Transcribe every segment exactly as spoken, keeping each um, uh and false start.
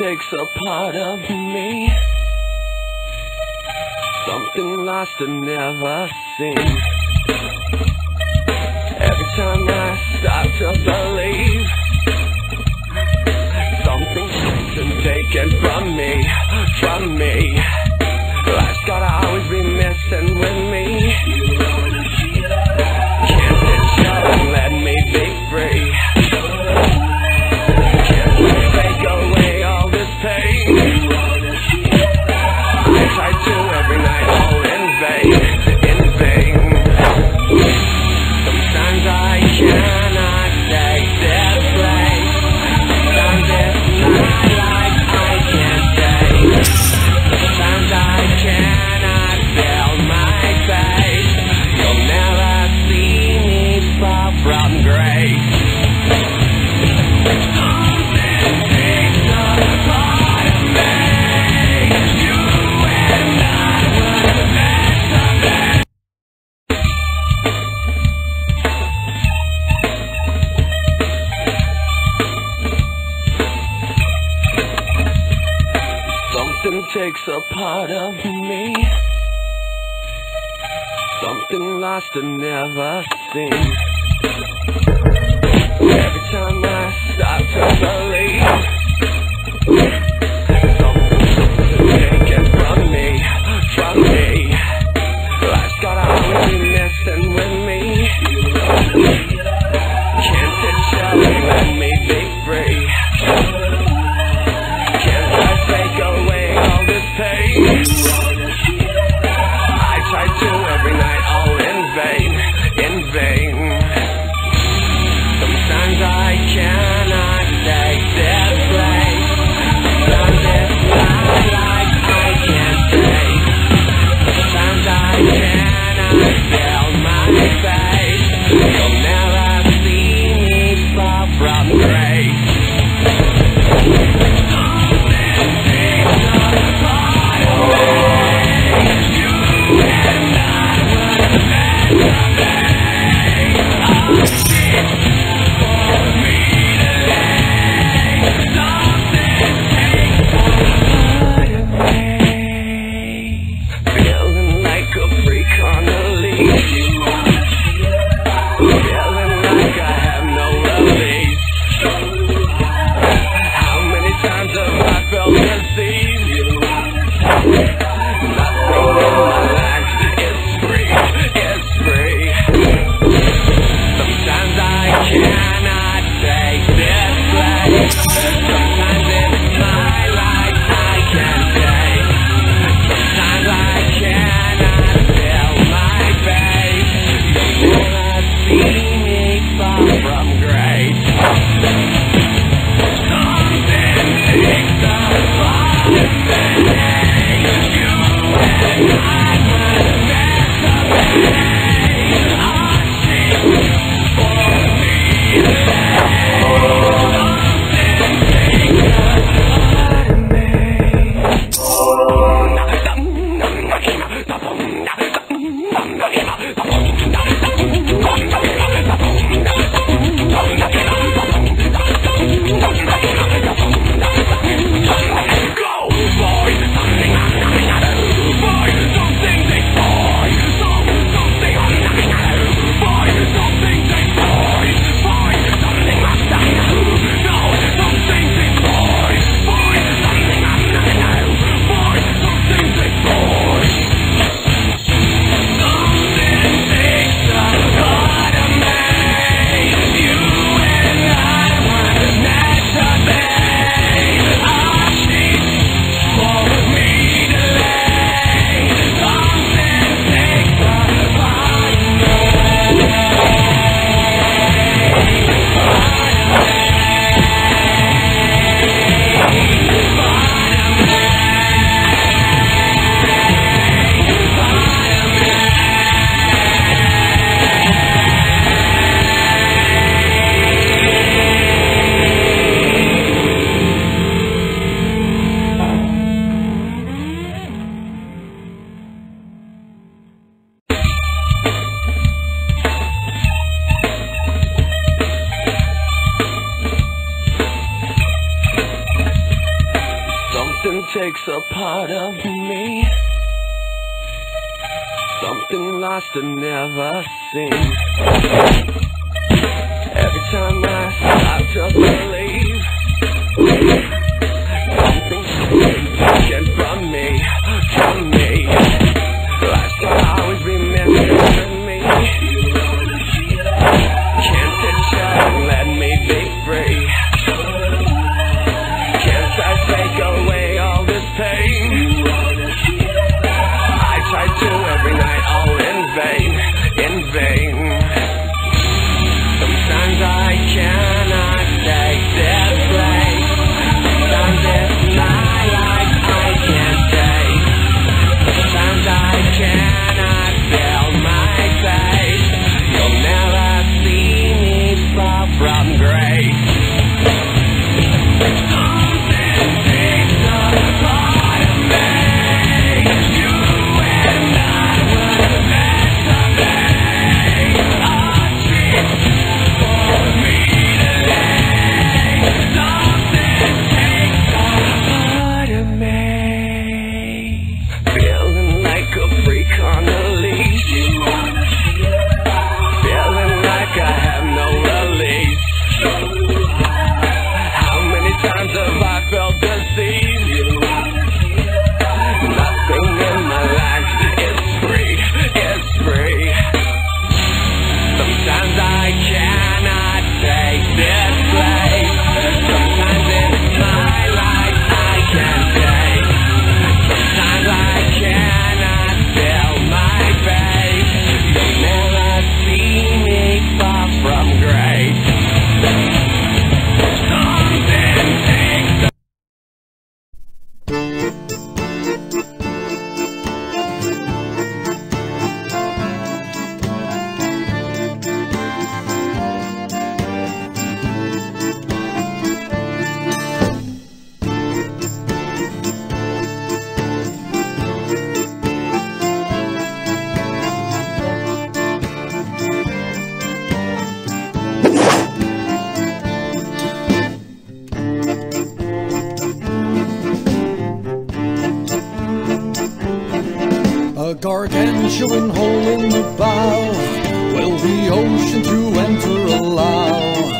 takes a part of me, something lost and never seen. Every time I start to believe, something's been taken from me, from me. Life's gotta always be messing with me. Can't sit still and let me be free. Can't you take away all this pain? I try to every night, all in vain, in vain. Sometimes I cannot take this place. Sometimes it's not like I can't take. Sometimes I cannot feel my face. You'll never see me fall from grace. Something takes a part of me, something lost and never seen. Every time I start to believe, something's taken from me, from me. Life's gotta always be messing with me. Can't sit still and let me be free. I try to every night, all in vain, in vain. Sometimes I cannot take this place. Sometimes it's not like I can't take. Sometimes I cannot feel my face. You'll never see me fall from grace. Nothing in my life takes a part of me, something lost and never seen. Every time I stop to believe, something's taken from me, from me. Life will always be missing me. Can't it just let me be free? Can't I take away all this pain? I try to every night, all in vain, in vain. Sometimes I cannot take this place. Sometimes it's my life I can't take. Sometimes I cannot feel my face. You'll never see me far from grace. Something takes a part of me. You and I were meant to be. A treat for me today. Something takes a part of me. Feeling like a freak on a leash. Feeling like I have no release. How many times have I felt deceived? Nothing in my life is free, is free. Sometimes I cannot take this place. Sometimes it's my life I can't take. Sometimes I cannot feel my face. You'll never see me far from grace. Something takes a A gargantuan hole in the bow will the ocean to enter allow.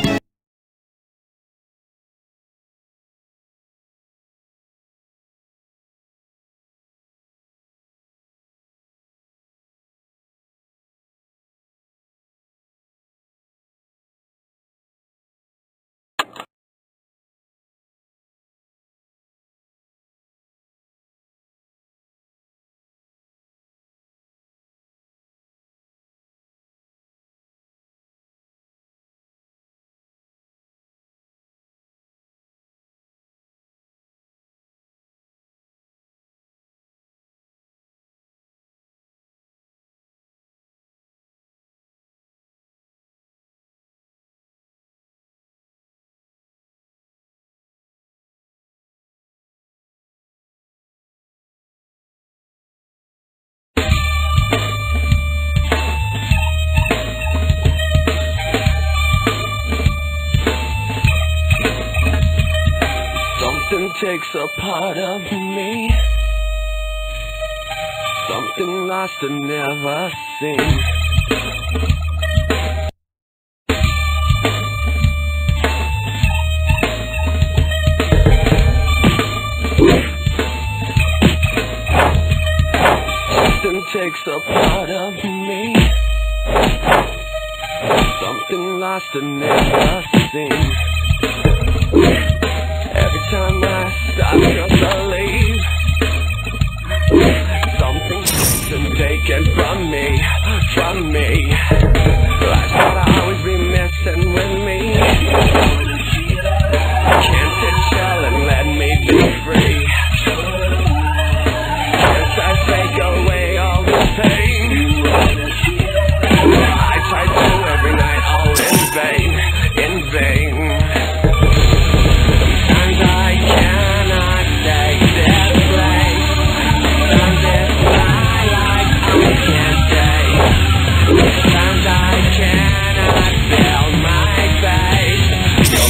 Something takes a part of me, something lost and never seen. Something takes a part of me, something lost and never seen. Every time I stop to believe, something's been taken from me, from me. Life will always be messing with me. Can't it chill and let me be free? Can't I take away all this pain? I try to every night, all in vain, in vain. Sometimes I cannot take this place. Sometimes it's my life I can't take. Sometimes I cannot feel my face.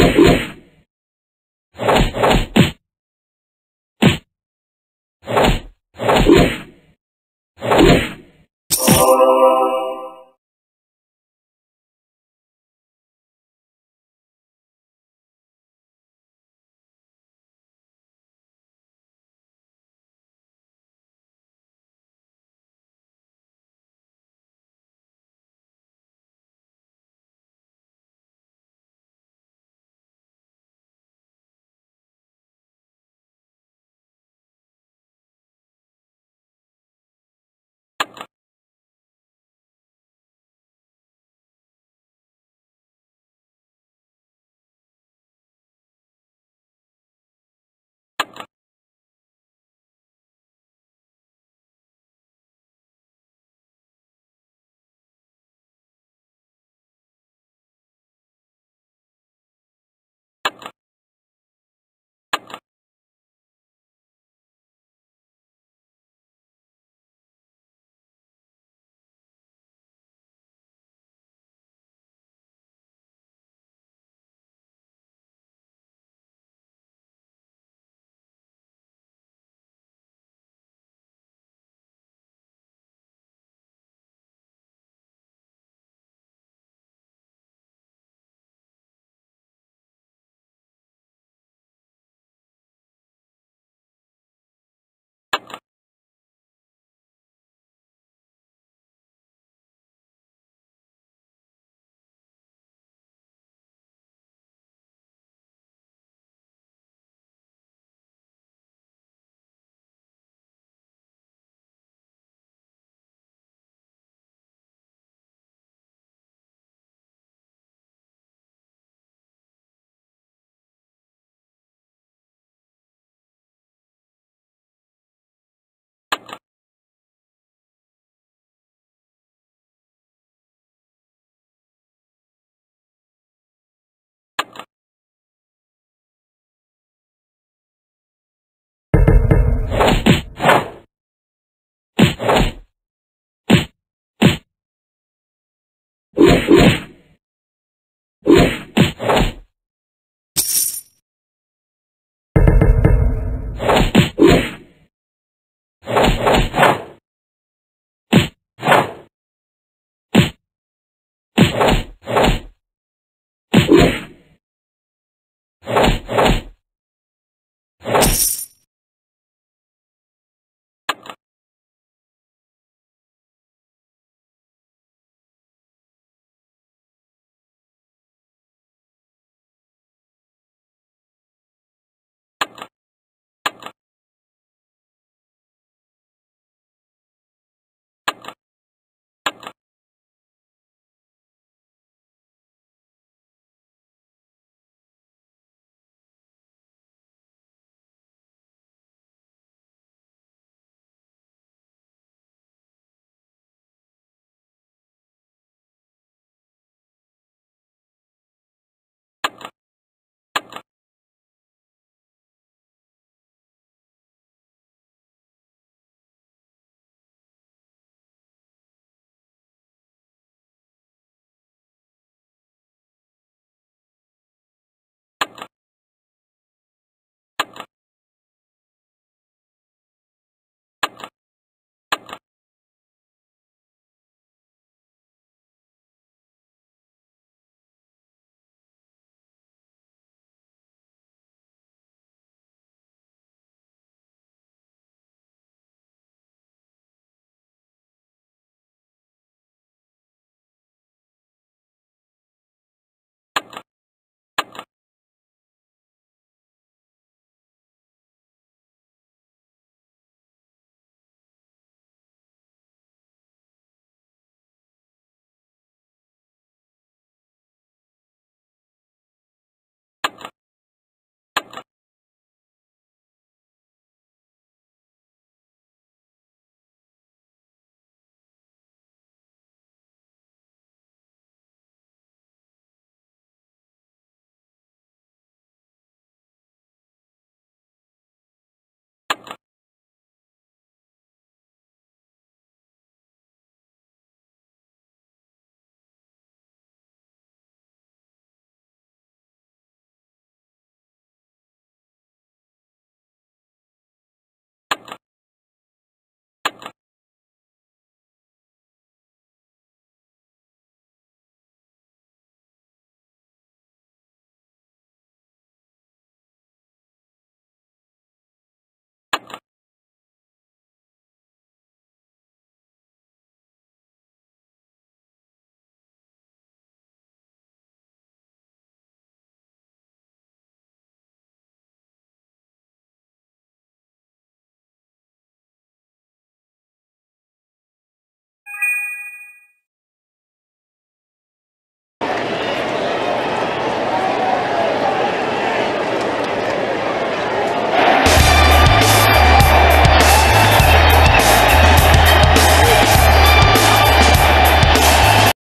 Bye.